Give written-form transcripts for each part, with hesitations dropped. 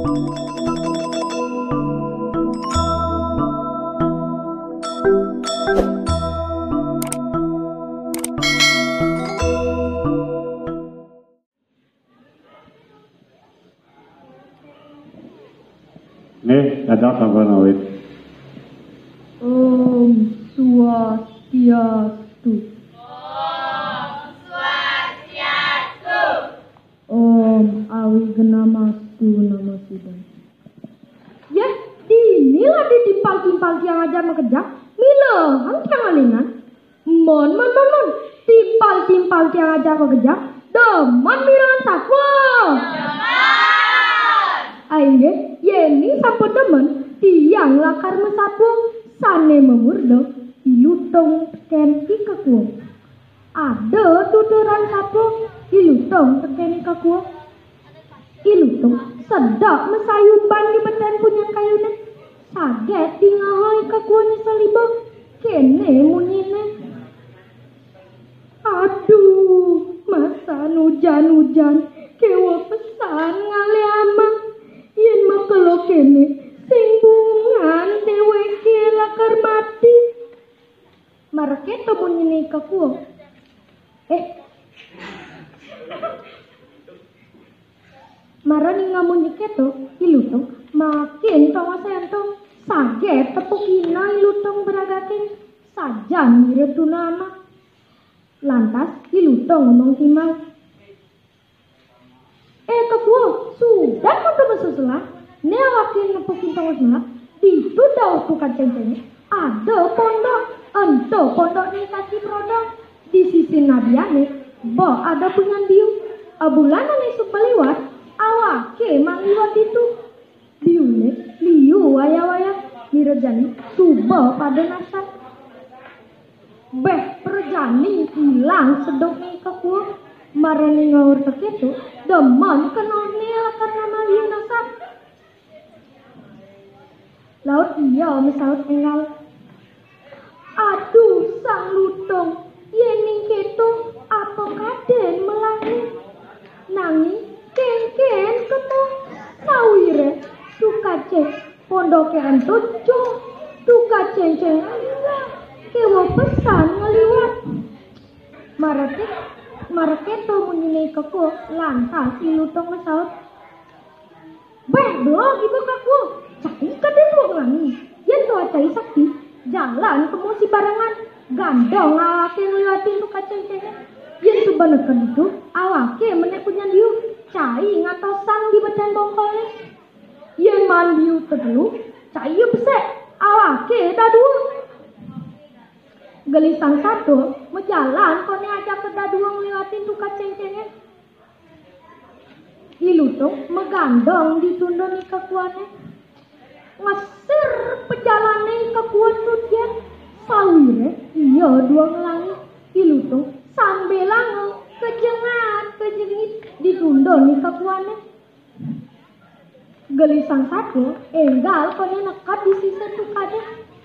Nih, ada apa nawit? Om Swastiastu. Om Awigenamastu Namo Buddhaya. Ya, inilah di timpal-timpal yang ajar mengejar. Mila, angkang alingan. Mon. Timpal-timpal yang ajar mengejar. Deman miran takwa. Aye, yeni sampun demen tiang lakar mesatwo sane memurdo ilutong teken ikakuo. Ada tuturan satwo ilutong teken ikakuo. Ilutong sedap mesayuban di badan punyan kayune. Saget di ngahoy ikakuo ni salibo kene munyine. Aduh, masa hujan-hujan kewa pesan ngale amang. Yen makelo kene sing bungan dheweke lakar mati. Marake to munyine kakuo. Marani ngamun iketo ilutong makin tonga sentong saget tepukina ilutong beragatin sajan miretuna ama. Lantas ilutong ngomong timang. Kakuo, sudah kau sesulah. Newakin nepukin tonga selah. Itu dah bukan cengcengnya. Ada pondok, ento pondok ni kaki prodok. Di sisi nabiane, ada punyan biu. Bulanan esuk beliwat, awake mangliwat itu. Biune, liu waya-waya. Mirejani, tuba pada nasab. Perjani hilang sedok ni kakuo. Marani ngawur teketu, deman kenone karena maliu nasab. Laut iya misaut engal. Aduh sang lutong, yening keto apa kaden melangi. Nangi kengken kemo sawire tukace pondoke antut jo tukace-ceng kewo pesan ngeliwat. Marake to munyine kaku lantas ilutong mesaut. Belum ibu kaku. Cai kadang ngangi. Yen to cai sakti jalan temu si barangan gandong awake ngeliwatin tu kaceng-ceng. Yen subanekan itu awake menek punya diu cai ngatosan di badan bongkolnya. Yen man diu tedelu cai besek awake dadu. Gelisang satu menjalan kone aja ke daduang ngeliwatin tu kaceng-cengnya. Ilutong megandong ditundon kekuannya. Ngesir pejalannya kekuan tutyan. Sawire iya dua ngelangi. Ilutong sambil lango kejengit ditundon kekuannya. Gelisang satu enggal kone nekat di sisa tukade.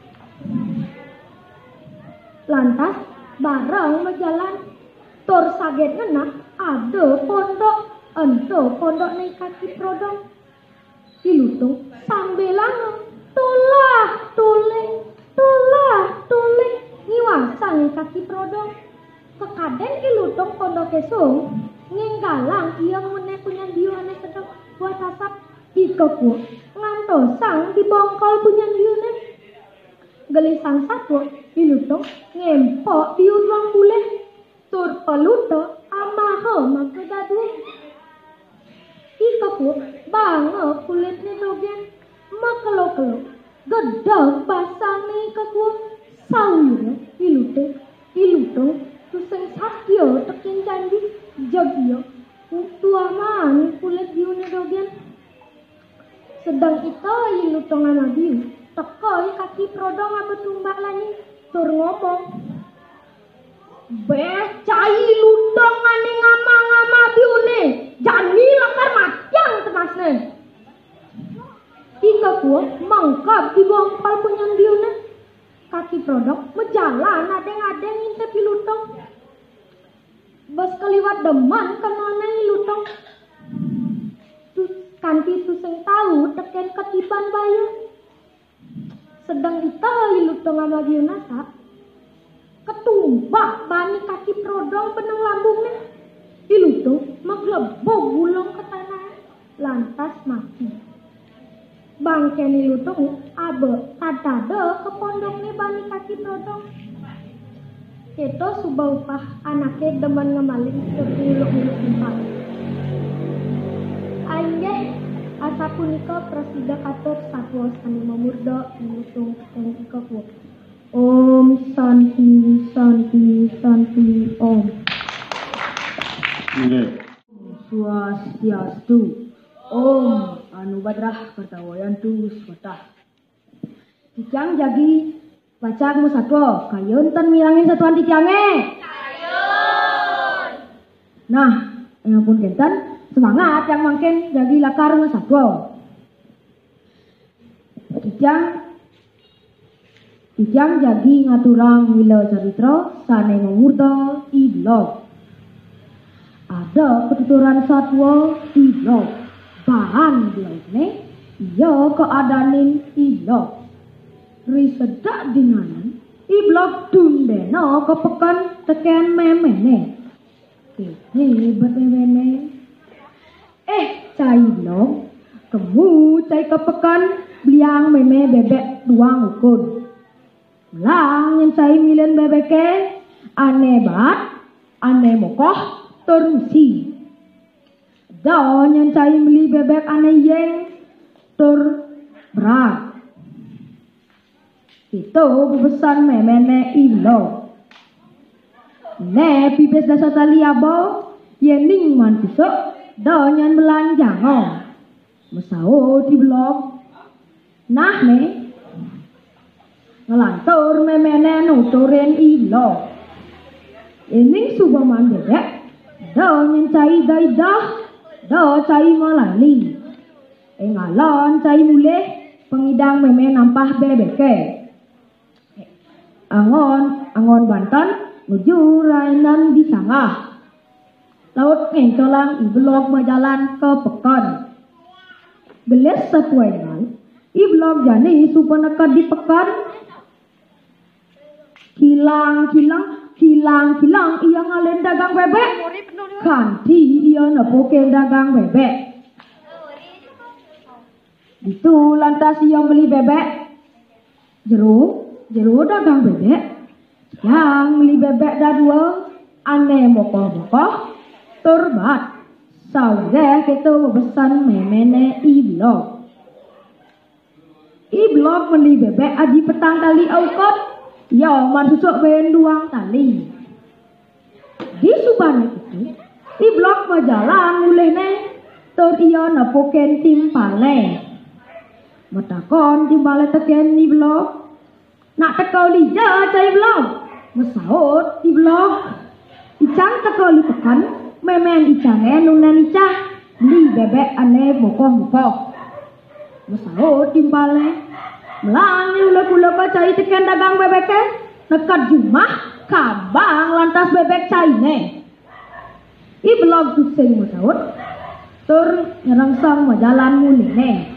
Lantas bareng berjalan tor saget ngena ada pondok ento pondok naik kaki prodong. Ilutong sambil lango tulah tuleh ngiwasang kaki prodong. Kekaden ilutong pondok kesung ngenggalang iya mune punya diu ane sedok buat asap ikoku ngantosang di bongkol punya diune. Gelisang satu ilutong ngempok di ruang buleh tur peluto amaho makudadu. Ikoku bango kulitnya dogen makelo-kelo gedeg basane ikoku sawire ilutong tuseng sakyo tekin candi jagyo tuaman kulit diune dogen. Sedang itu ilutong anabiu tekoi kaki prodong apa tumbak lagi tur ngomong. Cai lutong ane ngama-ngama biune jani lakar matyang temasne. Ika kuah mangkap di bongkal punyan biune. Kaki prodong mejalan adeng-adeng ngintip ilutong. Bas keliwat deman kenone ilutong. kanthi tusing tahu teken ketipan bayu. Sedang kita ilut tengah bagian nasa, ketumbak bani kaki prodong peneng lambungnya. Ilut tuh maglebok gulung ke tanah, lantas mati. Bangken ilut tuh abe tadade ke pondoknya bani kaki prodong. Itu subah upah anaknya demen ngemaling seperti iluk-iluk empat. Ainggeh asa punika prasida katut satwa sani memurda mengusung dan ikaku. Om Santi Santi Santi Om. Nggih. Swastiastu. Om Anubadrah Kartawayantu Swatah. Kijang jagi bacak mu satwa kayun ten milangin satuan titiange. Kayun. Nah, yang pun kenten semangat yang makin jagi lakar mu satwa. Kijang jagi ngaturang wila caritra sane memurda iblog. Ada ketuturan satwa iblog. Bahan blognya iya keadanin iblog. Risedak dinanan iblog dundena kepekan teken memene. Hebat memene. Cai blog kemu cai kepekan bliang meme bebek duang ukun. Lang yang cai milen bebeke ane bat ane mokoh termusi. Daun yang cai beli bebek ane yeng tur berat. Itu bebesan memene ilo. Ne pipes dasa tali abau yening man pisok daun yang belanjango. Mesau di blog. Nah ne ngelantur memene nuturin ilo. Ini subah man bebek daun yang cai daidah do cai malali. Ngalon cai muleh pengidang meme nampah bebeke. Angon Banten menuju Rainan di Sangah. Laut ngencolang iblog berjalan ke Pekan. Beles setuainan iblog jani supanaka di Pekan. Kilang iya ngalen dagang bebek. Kanti iya nepoke dagang bebek. Itu lantas iya beli bebek. Jero dagang bebek. Yang beli bebek dah dua. Ane mokoh-mokoh. Turbat. Saudara kita bebesan memene iblog. Iblog beli bebek aji petang tali aukot. Ya marsusuk ben duang tali. Di subane itu. Iblog berjalan mulene. Tur iya nepoken timpale. Metakon timbale teken iblog. Nak tekau lija cai blog. Mesaut iblog. Icang tekau li pekan. Memen icange nunan icah. Beli bebek ane mokoh-mokoh. Mesaut timbale. Melangi ulo-ulo cai teken dagang bebeke. Nekat jumah kabang lantas bebek caine. Iblog tusing mesaut. Tur nyerangsang majalan mulene.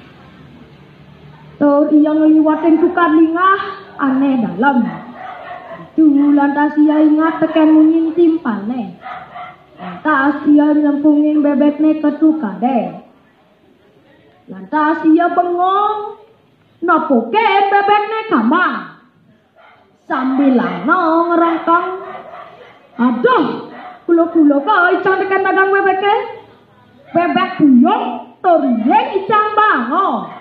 Tur iya ngeliwatin tukar lingah ane dalam. Itu lantas ia ingat teken munyin timpane. Lantas ia nyempungin bebekne ke tukade. Lantas ia bengong. Napoke bebekne kamang. Sambil langno ngerangkang. Aduh, kulo-kulo kau icang teken dagang bebeke. Bebek buyong tur yeng icang bango.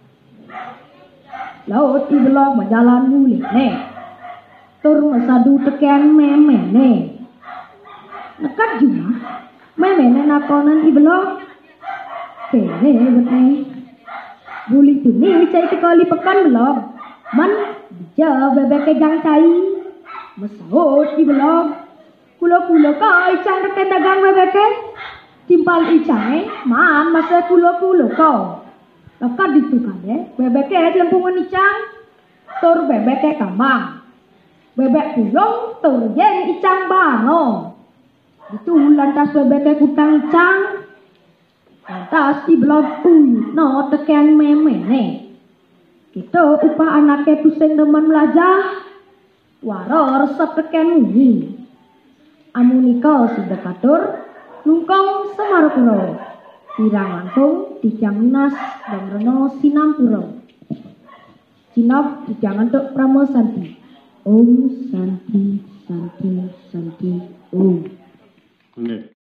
Laut iblog berjalan mulene. Tur mesadu teken memene. Nekat juga memene nakonan iblog. Kene betne. Buli tuni cai tekali pekan blog. Man bija bebek gang cai. Mesaut iblog. Kulo-kulo kau icang teken dagang bebeke. Timpal icange man masa kulo-kulo kau. Lekat ditukade, bebeknya lempungan icang, tur bebeknya kambang. Bebek pulong, tur yen icang bango. Itu lantas bebeknya kutang icang. Lantas di blog no teken memene. Kita upah anake pusing demen melajah. Waro resep teken muni. Amunika sudah katur nungkong semarupuro. Irang langkung dijang minas dan reno sinampuro. Cinop dijang untuk pramo santi. Om santi santi santi om. Nggih.